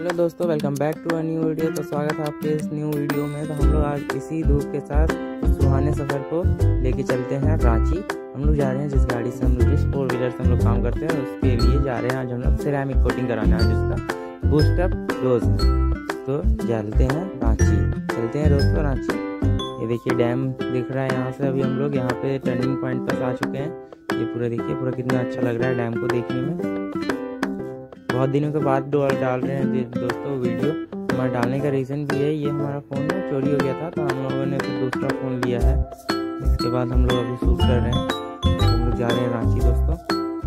Hello दोस्तों, welcome back to a new video. तो स्वागत है आपके इस न्यू वीडियो में। तो हम लोग आज इसी धूप के साथ सुहाने सफ़र को लेके चलते हैं रांची। हम लोग जा रहे हैं जिस गाड़ी से हम लोग जिस 4 व्हीलर से हम लोग काम करते हैं उसके लिए जा रहे हैं। आज हम लोग सिरेमिक कोटिंग कराना है जिसका बूस्ट अप डोज है। तो चलते हैं रांची, चलते हैं दोस्तों रांची। ये देखिए डैम दिख रहा है यहाँ से। अभी हम लोग यहाँ पे टर्निंग पॉइंट पर आ चुके हैं। ये पूरा देखिए, पूरा कितना अच्छा लग रहा है डैम को देखने में। बहुत दिनों के बाद डाल रहे हैं दोस्तों वीडियो। हमारा डालने का रीज़न भी है, ये हमारा फ़ोन ना चोरी हो गया था तो हम लोगों ने फिर दूसरा फ़ोन लिया है। इसके बाद हम लोग अभी शूट कर रहे हैं। तो हम लोग जा रहे हैं रांची दोस्तों।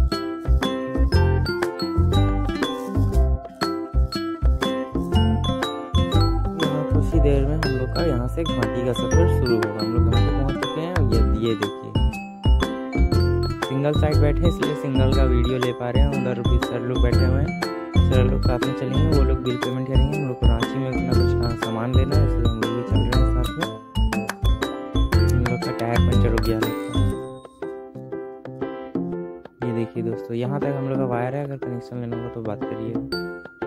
यहाँ कुछ ही देर में हम लोग का यहाँ से घाटी का सफ़र शुरू होगा। हम लोग घाटी पहुँच चुके हैं। ये देखिए सिंगल साइड बैठे इसलिए सिंगल का वीडियो ले पा रहे हैं। उधर भी सर लोग बैठे हुए हैं, सर लोग साथ में चलेंगे। वो लोग बिल पेमेंट करेंगे। हम लोग को रांची में अपना कुछ सामान लेना है इसलिए हम लोग भी चल रहे हैं साथ में। हम लोग का टायर पंचर हो गया लगता है। ये देखिए दोस्तों, यहाँ तक हम लोग का वायर है। अगर कनेक्शन लेना होगा तो बात करिए।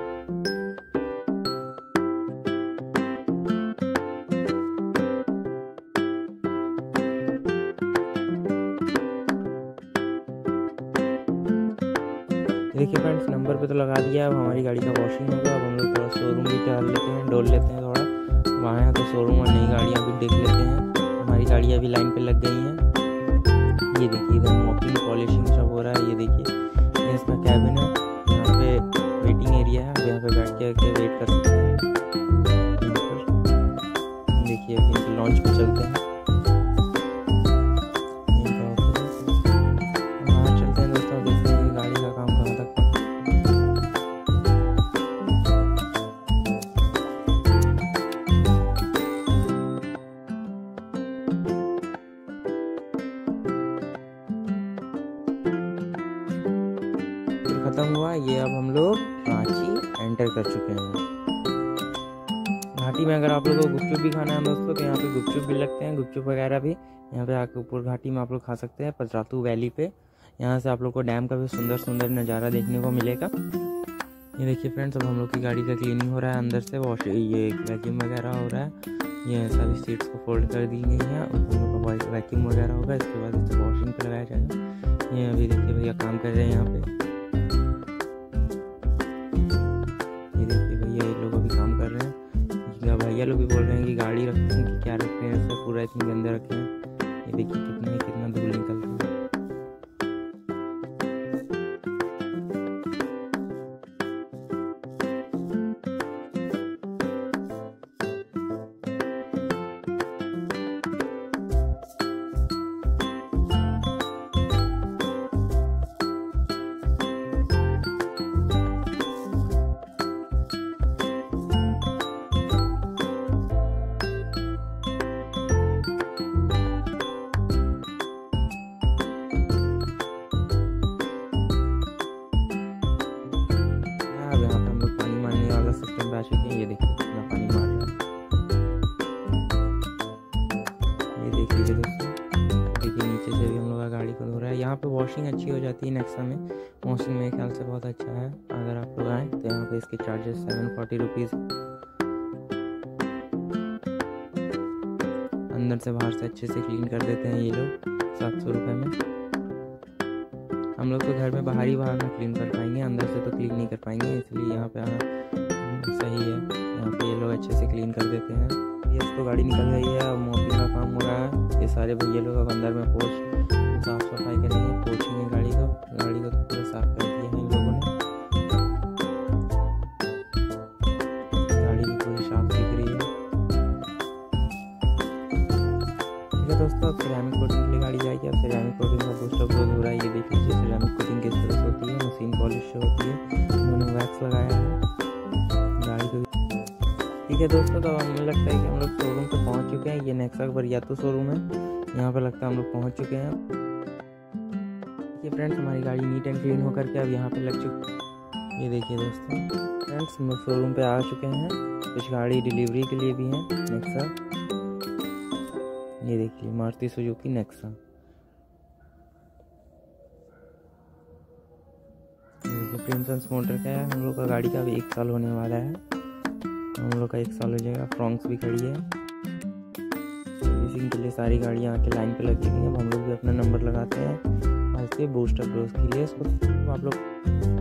देखिए फ्रेंड्स, नंबर पे तो लगा दिया। अब हमारी गाड़ी का वॉशिंग होगा। अब हम लोग थोड़ा शोरूम भी टहल लेते हैं, डोल लेते हैं थोड़ा। वहाँ है तो शोरूम और नई गाड़ियाँ भी देख लेते हैं। हमारी गाड़ियाँ भी लाइन पे लग गई हैं। ये देखिए इधर मॉपिंग पॉलिशिंग सब हो रहा है। ये देखिए ये इसका कैबिन है। यहाँ पे वेटिंग एरिया है। यहाँ पे बैठ के वेट कर सकते हैं। देखिए अभी लॉन्च पे चलते हैं। खत्म हुआ ये। अब हम लोग रांची एंटर कर चुके हैं। घाटी में अगर आप लोगों को गुपचुप भी खाना है दोस्तों तो यहाँ पे गुपचुप भी लगते हैं। गुपचुप वगैरह भी यहाँ पे आके ऊपर घाटी में आप लोग खा सकते हैं, पतरातू वैली पे। यहाँ से आप लोग को डैम का भी सुंदर सुंदर नज़ारा देखने को मिलेगा। ये देखिए फ्रेंड्स, अब हम लोग की गाड़ी का क्लीनिंग हो रहा है अंदर से। वॉश ये वैक्यूम वगैरह हो रहा है। ये सभी सीट्स को फोल्ड कर दी गई हैं। हम लोग का वैक्यूम वगैरह होगा। इसके बाद इसे वॉशिंग पर लगाया जाएगा। ये अभी देखिए भैया काम कर रहे हैं यहाँ पे। भैया लोग भी बोल रहे हैं कि गाड़ी रखते हैं कि क्या रखते हैं, ऐसे पूरा इतने गंदे रखे हैं। ये देखिए कितना धूल निकलता है। सिस्टम पे आ चुके हैं। ये देखिए कितना पानी मार रहा है। ये देख लीजिए दोस्तों, देखिए नीचे से भी हम लोग का गाड़ी को धो रहा है। यहाँ पे वॉशिंग अच्छी हो जाती है नेक्सा में। वॉशिंग मेरे ख्याल से बहुत अच्छा है। अगर आप लोग आएँ तो यहाँ पे इसके चार्जेस 740 रुपीज़। अंदर से बाहर से अच्छे से क्लीन कर देते हैं ये लोग 700 रुपये में। हम लोग तो घर में बाहर में क्लीन कर पाएंगे, अंदर से तो क्लीन नहीं कर पाएंगे, इसलिए यहाँ पे आना सही है। यहाँ पे ये लोग अच्छे से क्लीन कर देते हैं। ये इसको गाड़ी निकल रही है। अब मॉपिंग का काम हो रहा है। ये सारे भैया लोग अब अंदर में साफ सफाई करेंगे, पोछेंगे गाड़ी को तो पूरा साफ कर दिया है इन लोगों ने। गाड़ी भी पूरी साफ दिख रही है। ठीक है दोस्तों, अब सिरेमिक कोटिंग के लिए गाड़ी जाएगी। अब सिरेमिक कोटिंग का बूस्ट अप हो रहा है। ये देख लीजिए सिरेमिक कोटिंग किस तरह से होती है। मशीन पॉलिश होती है। उन्होंने वैक्स लगाया है गाड़ी को। ठीक है दोस्तों, तो हमें लगता है कि हम लोग शोरूम पे पहुंच चुके हैं। ये नेक्सा का बरियातू शोरूम है। यहाँ पे लगता है हम लोग पहुंच चुके हैं। ये फ्रेंड्स, हमारी गाड़ी नीट एंड क्लीन होकर के अब यहाँ पे लग चुकी है। ये देखिए दोस्तों फ्रेंड्स, हम लोग शोरूम पे आ चुके हैं। कुछ गाड़ी डिलीवरी के लिए भी है नेक्सा। ये देखिए मारुति सुजुकी नेक्सा। प्रिंसन्स मोटर का है। हम लोग का गाड़ी का अभी 1 साल होने वाला है। हम लोग का 1 साल हो जाएगा। फ्रॉन्क्स भी खड़ी है। सर्विसिंग के लिए सारी गाड़ियाँ आके लाइन पे लगी हुई हैं। हम लोग भी अपना नंबर लगाते हैं। आज से बूस्टर ग्रोथ के लिए आप लोग